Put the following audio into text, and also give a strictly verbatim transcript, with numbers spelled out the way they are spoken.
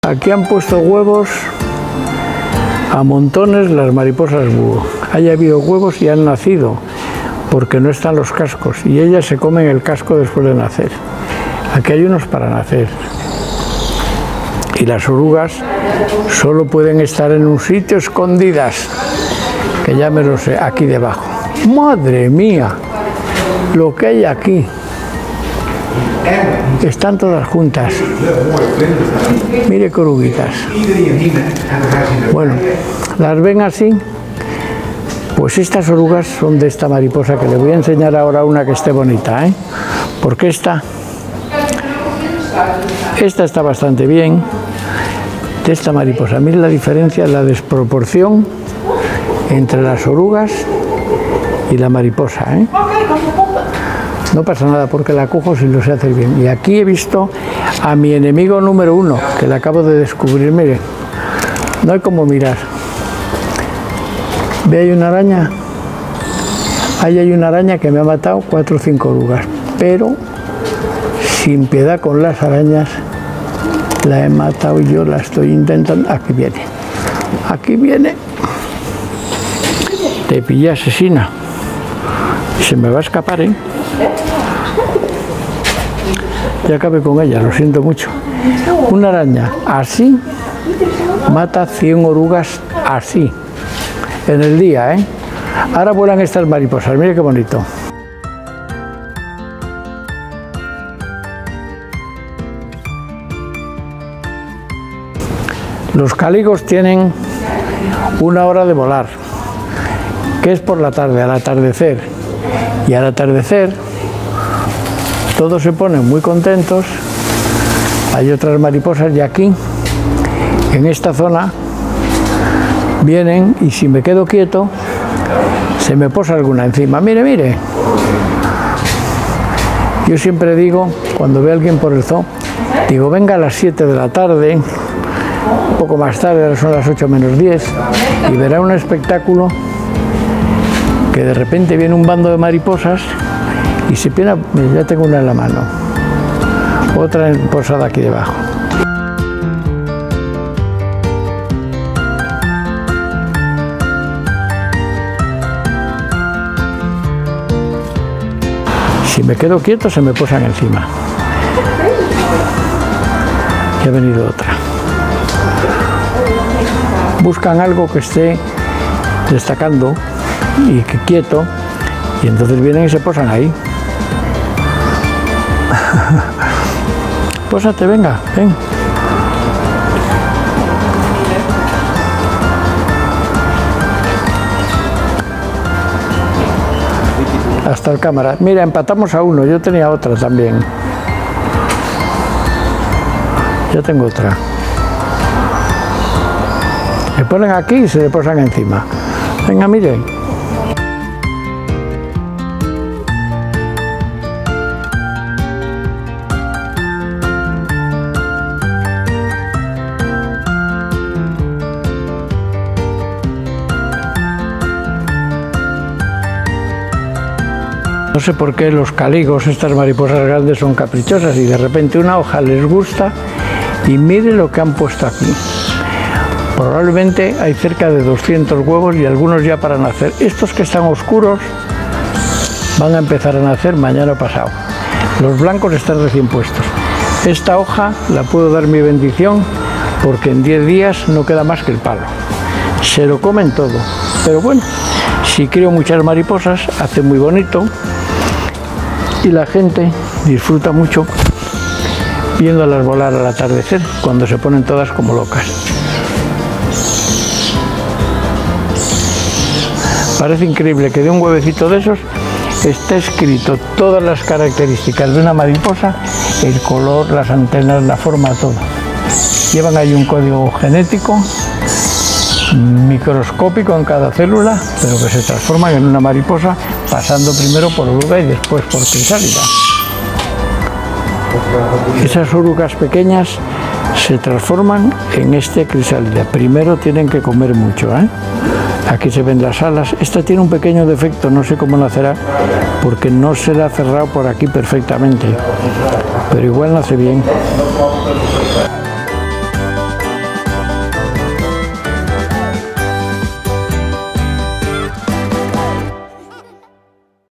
Aquí han puesto huevos a montones las mariposas búho. Haya habido huevos y han nacido, porque no están los cascos, y ellas se comen el casco después de nacer. Aquí hay unos para nacer. Y las orugas solo pueden estar en un sitio escondidas, que ya me lo sé, aquí debajo. ¡Madre mía! Lo que hay aquí. Están todas juntas. Mire qué oruguitas. Bueno, las ven así. Pues estas orugas son de esta mariposa, que le voy a enseñar ahora una que esté bonita, ¿eh? Porque esta, esta está bastante bien, de esta mariposa. Mire la diferencia, la desproporción entre las orugas y la mariposa, ¿eh? No pasa nada porque la cojo si lo sé hacer bien. Y aquí he visto a mi enemigo número uno, que le acabo de descubrir. Mire, no hay como mirar. ¿Ve ahí una araña? Ahí hay una araña que me ha matado cuatro o cinco orugas. Pero sin piedad con las arañas, la he matado yo, la estoy intentando. Aquí viene. Aquí viene. Te pillé, asesina. Se me va a escapar, ¿eh? Ya acabé con ella, lo siento mucho. Una araña así mata cien orugas así en el día, ¿eh? Ahora vuelan estas mariposas, mire qué bonito. Los cáligos tienen una hora de volar, que es por la tarde, al atardecer. Y al atardecer todos se ponen muy contentos. Hay otras mariposas y aquí, en esta zona, vienen y si me quedo quieto, se me posa alguna encima. Mire, mire. Yo siempre digo, cuando veo a alguien por el zoo, digo, venga a las siete de la tarde, un poco más tarde, ahora son las ocho menos diez, y verá un espectáculo que de repente viene un bando de mariposas y se piensa, ya tengo una en la mano, otra posada aquí debajo. Si me quedo quieto se me posan encima. Ya ha venido otra. Buscan algo que esté destacando y que quieto, y entonces vienen y se posan ahí. Pósate, venga, ven. Hasta el cámara. Mira, empatamos a uno, yo tenía otra también. Yo tengo otra. Se ponen aquí y se le posan encima. Venga, miren. No sé por qué los cáligos, estas mariposas grandes, son caprichosas y de repente una hoja les gusta y mire lo que han puesto aquí. Probablemente hay cerca de doscientos huevos y algunos ya para nacer. Estos que están oscuros van a empezar a nacer mañana o pasado. Los blancos están recién puestos. Esta hoja la puedo dar mi bendición porque en diez días no queda más que el palo. Se lo comen todo. Pero bueno, si crío muchas mariposas, hace muy bonito y la gente disfruta mucho viéndolas volar al atardecer cuando se ponen todas como locas. Parece increíble que de un huevecito de esos esté escrito todas las características de una mariposa, el color, las antenas, la forma, todo. Llevan ahí un código genético microscópico en cada célula, pero que se transforman en una mariposa, pasando primero por oruga y después por crisálida. Esas orugas pequeñas se transforman en este crisálida. Primero tienen que comer mucho, ¿eh? Aquí se ven las alas. Esta tiene un pequeño defecto, no sé cómo nacerá, porque no se la ha cerrado por aquí perfectamente, pero igual nace bien.